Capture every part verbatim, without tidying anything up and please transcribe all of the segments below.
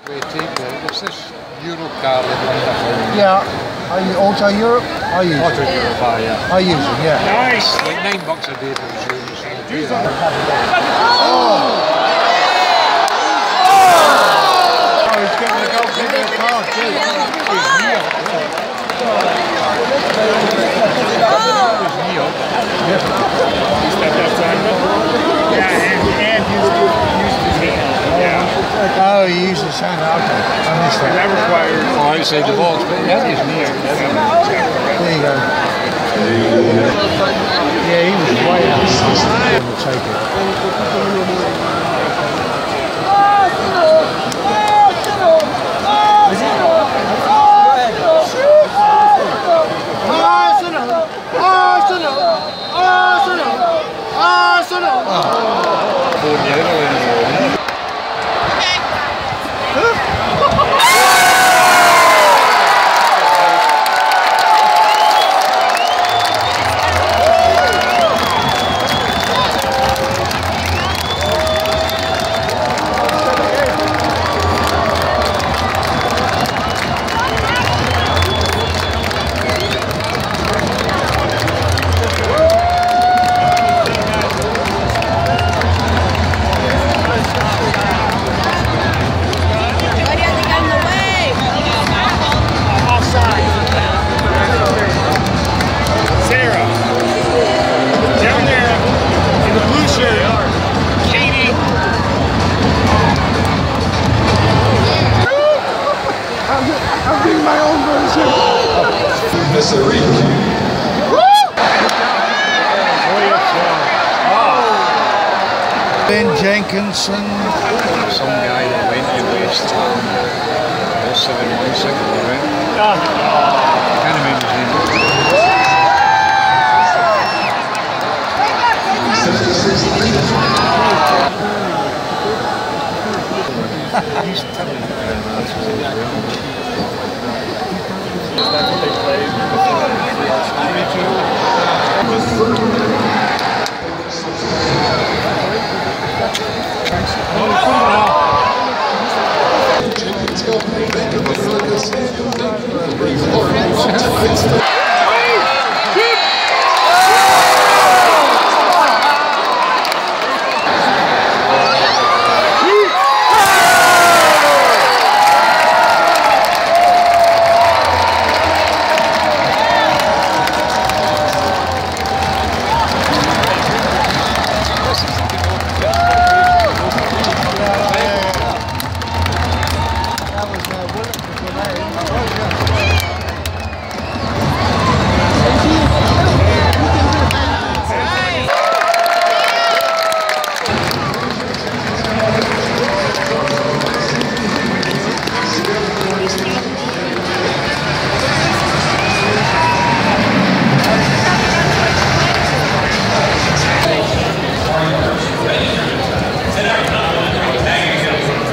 Twee tekenen, dus dat is Eurocar. Yeah. Are you also Europe? Are you? Auto Europe, ah, yeah. Are you using? Yeah. Nice. Like nine bucks a day for the shoes. Oh! Oh, he's getting the goal. Give me a card, too. He's Neil. He's Neil. Yeah. He stepped outside. Yeah, and, and used, used his hand. Yeah. Oh, he used his hand. Okay. I missed that. That requires. Oh, I say the balls, but yeah, he's near. There you go. Yeah, he was way out. We'll take it. Ben Jenkinson. Some guy that went to West Ham. seven one six, right? I can't remember his name. He's telling me that's what they played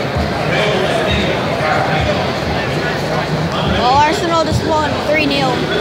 Arsenal just won three nil.